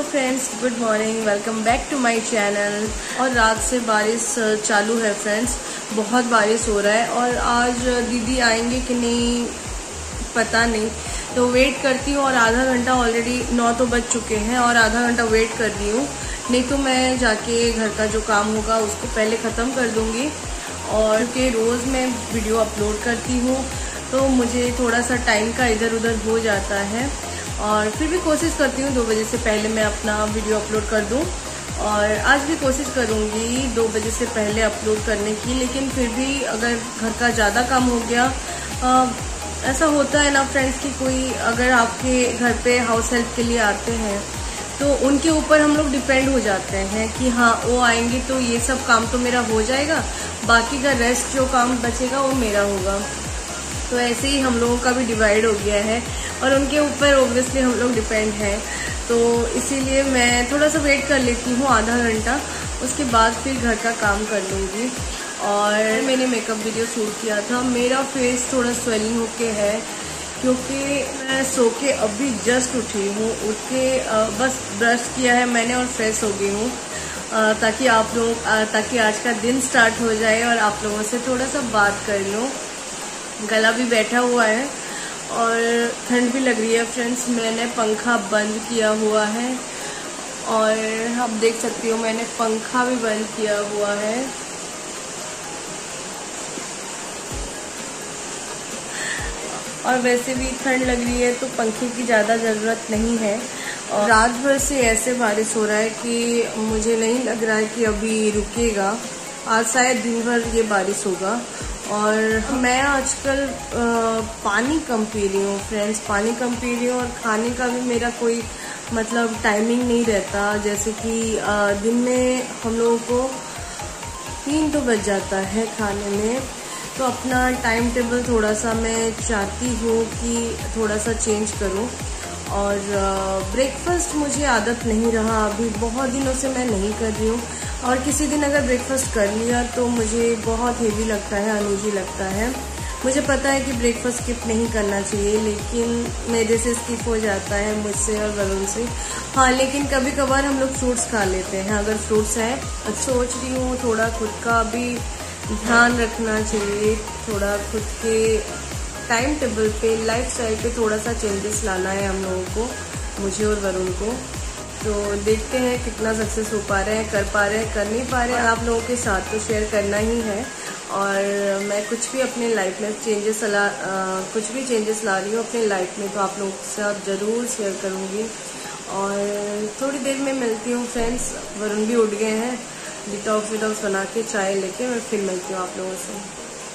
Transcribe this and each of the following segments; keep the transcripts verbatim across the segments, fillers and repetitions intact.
Friends, good morning, welcome back to my channel. और रात से बारिश चालू है फ्रेंड्स, बहुत बारिश हो रहा है। और आज दीदी आएंगे कि नहीं पता नहीं, तो वेट करती हूँ। और आधा घंटा ऑलरेडी नौ तो बज चुके हैं और आधा घंटा वेट कर रही हूँ, नहीं तो मैं जाके घर का जो काम होगा उसको पहले ख़त्म कर दूँगी। और कि रोज़ मैं वीडियो अपलोड करती हूँ तो मुझे थोड़ा सा टाइम का इधर उधर हो जाता है, और फिर भी कोशिश करती हूँ दो बजे से पहले मैं अपना वीडियो अपलोड कर दूँ। और आज भी कोशिश करूँगी दो बजे से पहले अपलोड करने की, लेकिन फिर भी अगर घर का ज़्यादा काम हो गया, आ, ऐसा होता है ना फ्रेंड्स कि कोई अगर आपके घर पे हाउस हेल्प के लिए आते हैं तो उनके ऊपर हम लोग डिपेंड हो जाते हैं कि हाँ वो आएंगे तो ये सब काम तो मेरा हो जाएगा, बाकी का रेस्ट जो काम बचेगा वो मेरा होगा। तो ऐसे ही हम लोगों का भी डिवाइड हो गया है और उनके ऊपर ओब्वियसली हम लोग डिपेंड हैं। तो इसीलिए मैं थोड़ा सा वेट कर लेती हूँ आधा घंटा, उसके बाद फिर घर का काम कर लूँगी। और मैंने मेकअप वीडियो शूट किया था, मेरा फेस थोड़ा स्वेलिंग होके है क्योंकि मैं सो के अभी जस्ट उठी हूँ। उठ के बस ब्रश किया है मैंने और फ्रेश हो गई हूँ, ताकि आप लोग ताकि आज का दिन स्टार्ट हो जाए और आप लोगों से थोड़ा सा बात कर लूँ। गला भी बैठा हुआ है और ठंड भी लग रही है फ्रेंड्स। मैंने पंखा बंद किया हुआ है और आप देख सकती हो मैंने पंखा भी बंद किया हुआ है। और वैसे भी ठंड लग रही है तो पंखे की ज़्यादा ज़रूरत नहीं है। और रात भर से ऐसे बारिश हो रहा है कि मुझे नहीं लग रहा है कि अभी रुकेगा, आज शायद दिन भर ये बारिश होगा। और मैं आजकल पानी कम पी रही हूँ फ्रेंड्स, पानी कम पी रही हूँ और खाने का भी मेरा कोई मतलब टाइमिंग नहीं रहता। जैसे कि दिन में हम लोगों को तीन तो बज जाता है खाने में, तो अपना टाइम टेबल थोड़ा सा मैं चाहती हूँ कि थोड़ा सा चेंज करूँ। और ब्रेकफास्ट मुझे आदत नहीं रहा, अभी बहुत दिनों से मैं नहीं कर रही हूँ। और किसी दिन अगर ब्रेकफास्ट कर लिया तो मुझे बहुत हेवी लगता है, अनईजी लगता है। मुझे पता है कि ब्रेकफास्ट स्किप नहीं करना चाहिए, लेकिन मेरे से स्किप हो जाता है, मुझसे और वरुण से। हाँ, लेकिन कभी कभार हम लोग फ्रूट्स खा लेते हैं अगर फ्रूट्स हैं। सोच रही हूँ थोड़ा खुद का भी ध्यान रखना चाहिए, थोड़ा खुद के टाइम टेबल पे, लाइफ स्टाइल पे थोड़ा सा चेंजेस लाना है हम लोगों को, मुझे और वरुण को। तो देखते हैं कितना सक्सेस हो पा रहे हैं, कर पा रहे हैं, कर नहीं पा रहे हैं। आप लोगों के साथ तो शेयर करना ही है। और मैं कुछ भी अपने लाइफ में चेंजेस ला कुछ भी चेंजेस ला रही हूँ अपने लाइफ में, तो आप लोगों के साथ ज़रूर शेयर करूँगी। और थोड़ी देर में मिलती हूँ फ्रेंड्स, वरुण भी उठ गए हैं, डिटॉक्स विटॉक्स बना के चाय लेके मैं फिर मिलती हूँ आप लोगों से।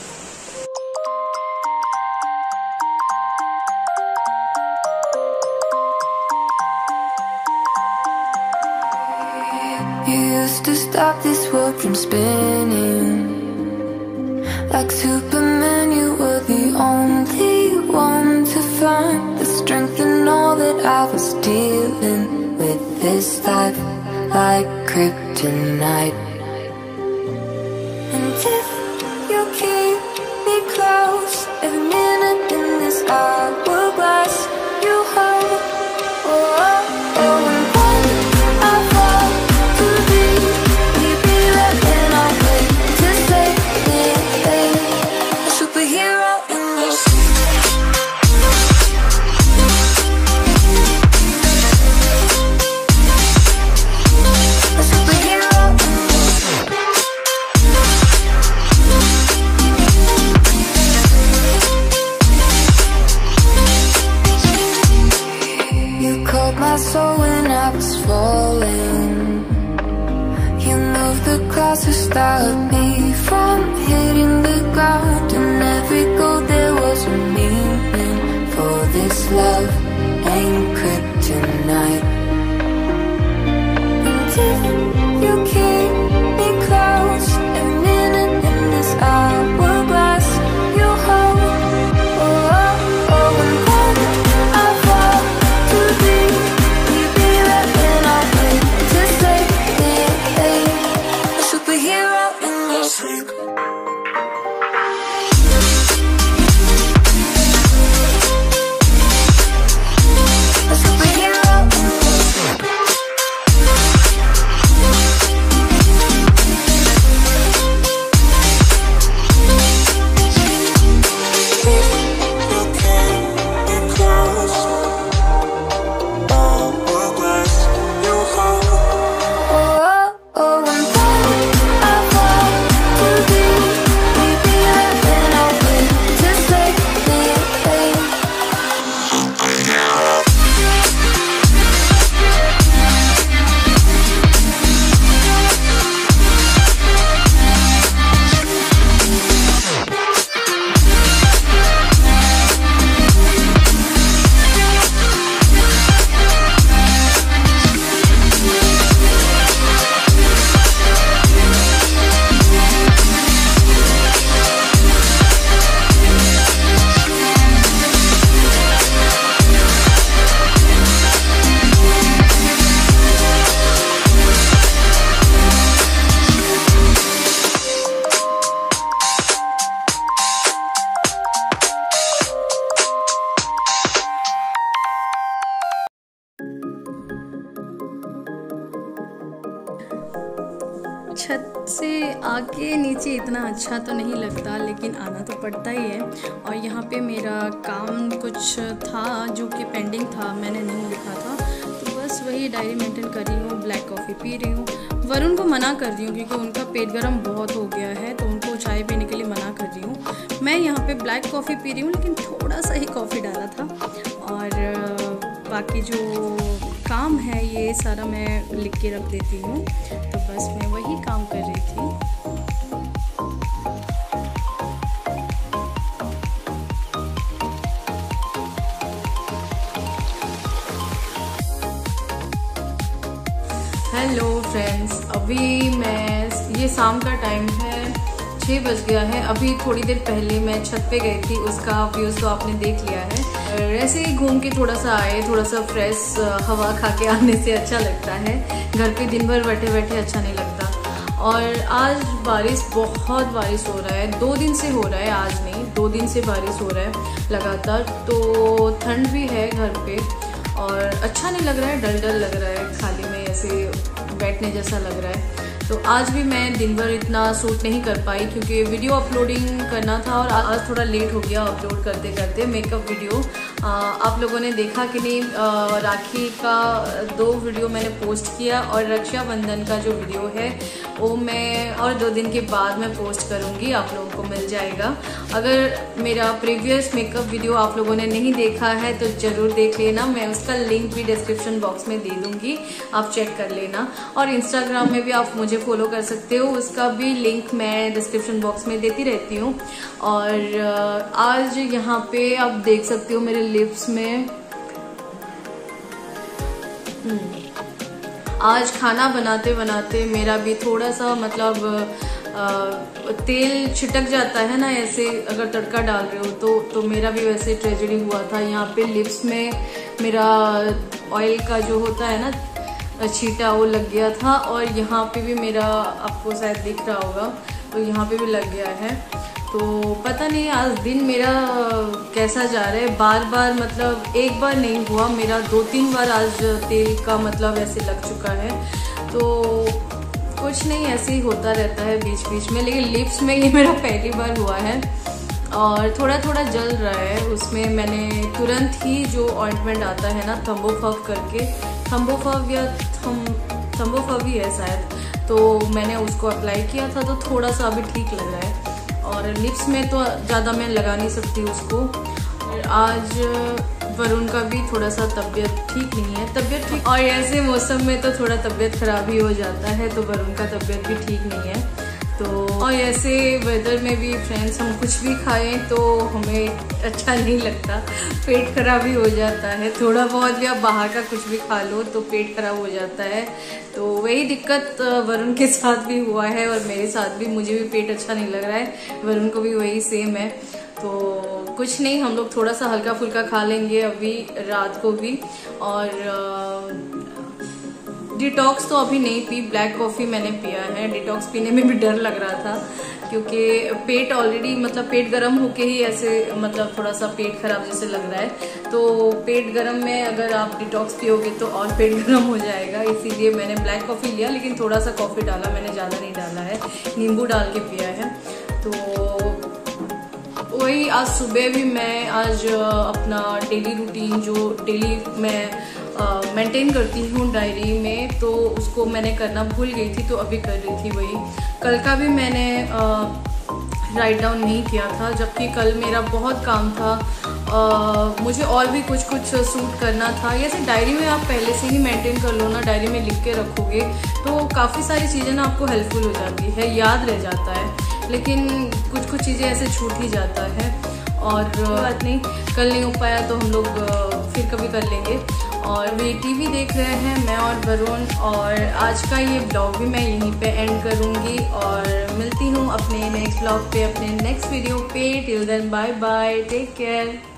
You used to stop this world from spinning. Like Superman, you were the only one to find the strength in all that I was dealing with. This life like kryptonite. And if you keep me close, every minute in this hourglass you hold. Oh, oh, oh, and when I fall to deep, will you be there when I wait to save me? A superhero in your sleep. A superhero in your sleep. You called my soul when I was falling. You moved the clouds to stop me from hitting the ground. And every goal there was a meaning, for this love ain't kryptonite. And if you keep me close, every minute in this hourglass you hold. Oh, oh, oh, and when I fall too deep, will you be there when I wait to save me? A superhero in your sleep. A superhero in your sleep. छत से आके नीचे इतना अच्छा तो नहीं लगता, लेकिन आना तो पड़ता ही है। और यहाँ पे मेरा काम कुछ था जो कि पेंडिंग था, मैंने नहीं लिखा था, तो बस वही डायरी मेंटेन कर रही हूँ, ब्लैक कॉफ़ी पी रही हूँ। वरुण को मना कर रही हूँ क्योंकि उनका पेट गर्म बहुत हो गया है, तो उनको चाय पीने के लिए मना कर रही हूँ। मैं यहाँ पे ब्लैक कॉफ़ी पी रही हूँ, लेकिन थोड़ा सा ही कॉफ़ी डाला था। और बाकी जो काम है ये सारा मैं लिख के रख देती हूँ, तो बस मैं वही काम कर रही थी। हेलो फ्रेंड्स, अभी मैं ये शाम का टाइम है, छः बज गया है। अभी थोड़ी देर पहले मैं छत पे गई थी, उसका व्यूज़ तो आपने देख लिया है। ऐसे ही घूम के थोड़ा सा आए, थोड़ा सा फ्रेश हवा खा के आने से अच्छा लगता है। घर पे दिन भर बैठे बैठे अच्छा नहीं लगता। और आज बारिश, बहुत बारिश हो रहा है, दो दिन से हो रहा है, आज नहीं दो दिन से बारिश हो रहा है लगातार। तो ठंड भी है घर पे और अच्छा नहीं लग रहा है, डल डल लग रहा है, खाली में ऐसे बैठने जैसा लग रहा है। तो आज भी मैं दिन भर इतना शूट नहीं कर पाई क्योंकि वीडियो अपलोडिंग करना था और आज थोड़ा लेट हो गया अपलोड करते करते। मेकअप वीडियो आ, आप लोगों ने देखा कि नहीं, आ, राखी का दो वीडियो मैंने पोस्ट किया और रक्षाबंधन का जो वीडियो है वो मैं और दो दिन के बाद मैं पोस्ट करूँगी, आप लोगों को मिल जाएगा। अगर मेरा प्रीवियस मेकअप वीडियो आप लोगों ने नहीं देखा है तो ज़रूर देख लेना, मैं उसका लिंक भी डिस्क्रिप्शन बॉक्स में दे दूँगी, आप चेक कर लेना। और इंस्टाग्राम में भी आप मुझे फॉलो कर सकते हो, उसका भी लिंक मैं डिस्क्रिप्शन बॉक्स में देती रहती हूँ। और आज यहाँ पे आप देख सकते हो मेरे लिप्स में, आज खाना बनाते बनाते मेरा भी थोड़ा सा मतलब आ, तेल छिटक जाता है ना ऐसे, अगर तड़का डाल रहे हो तो तो मेरा भी वैसे ट्रेजेडी हुआ था। यहाँ पे लिप्स में मेरा ऑयल का जो होता है ना छींटा, वो लग गया था। और यहाँ पे भी मेरा, आपको शायद दिख रहा होगा, तो यहाँ पे भी लग गया है। तो पता नहीं आज दिन मेरा कैसा जा रहा है, बार बार मतलब एक बार नहीं हुआ, मेरा दो तीन बार आज तेल का मतलब ऐसे लग चुका है। तो कुछ नहीं, ऐसे ही होता रहता है बीच बीच में, लेकिन लिप्स में ये मेरा पहली बार हुआ है और थोड़ा थोड़ा जल रहा है। उसमें मैंने तुरंत ही जो ऑइंटमेंट आता है ना थम्बोफव करके, थम्बोफव या थम थम्बोफव ही है शायद, तो मैंने उसको अप्लाई किया था, तो थोड़ा सा अभी ठीक लग रहा है। और लिप्स में तो ज़्यादा मैं लगा नहीं सकती उसको। और आज वरुण का भी थोड़ा सा तबीयत ठीक नहीं है, तबीयत ठीक, और ऐसे मौसम में तो थोड़ा तबीयत खराब ही हो जाता है, तो वरुण का तबीयत भी ठीक नहीं है। तो और ऐसे वेदर में भी फ्रेंड्स हम कुछ भी खाएं तो हमें अच्छा नहीं लगता, पेट खराब ही हो जाता है। थोड़ा बहुत भी आप बाहर का कुछ भी खा लो तो पेट खराब हो जाता है। तो वही दिक्कत वरुण के साथ भी हुआ है और मेरे साथ भी, मुझे भी पेट अच्छा नहीं लग रहा है, वरुण को भी वही सेम है। तो कुछ नहीं, हम लोग थोड़ा सा हल्का फुल्का खा लेंगे अभी रात को भी। और डिटॉक्स तो अभी नहीं पी, ब्लैक कॉफ़ी मैंने पिया है। डिटॉक्स पीने में भी डर लग रहा था क्योंकि पेट ऑलरेडी मतलब पेट गर्म होके ही ऐसे मतलब थोड़ा सा पेट खराब जैसे लग रहा है। तो पेट गर्म में अगर आप डिटॉक्स पियोगे तो और पेट गर्म हो जाएगा, इसीलिए मैंने ब्लैक कॉफ़ी लिया, लेकिन थोड़ा सा कॉफ़ी डाला, मैंने ज़्यादा नहीं डाला है, नींबू डाल के पिया है। तो वही आज सुबह भी मैं आज अपना डेली रूटीन जो डेली मैं मेंटेन uh, करती हूँ डायरी में, तो उसको मैंने करना भूल गई थी, तो अभी कर रही थी वही। कल का भी मैंने राइट डाउन नहीं किया था, जबकि कल मेरा बहुत काम था, uh, मुझे और भी कुछ कुछ शूट करना था। जैसे डायरी में आप पहले से ही मेंटेन कर लो ना, डायरी में लिख के रखोगे तो काफ़ी सारी चीज़ें ना आपको हेल्पफुल हो जाती है, याद रह जाता है। लेकिन कुछ कुछ चीज़ें ऐसे छूट ही जाता है, और बात नहीं, कल नहीं हो पाया तो हम लोग फिर कभी कर लेंगे। और वे टीवी देख रहे हैं मैं और वरुण, और आज का ये ब्लॉग भी मैं यहीं पे एंड करूँगी और मिलती हूँ अपने नेक्स्ट ब्लॉग पे, अपने नेक्स्ट वीडियो पे। Till then bye bye, take care.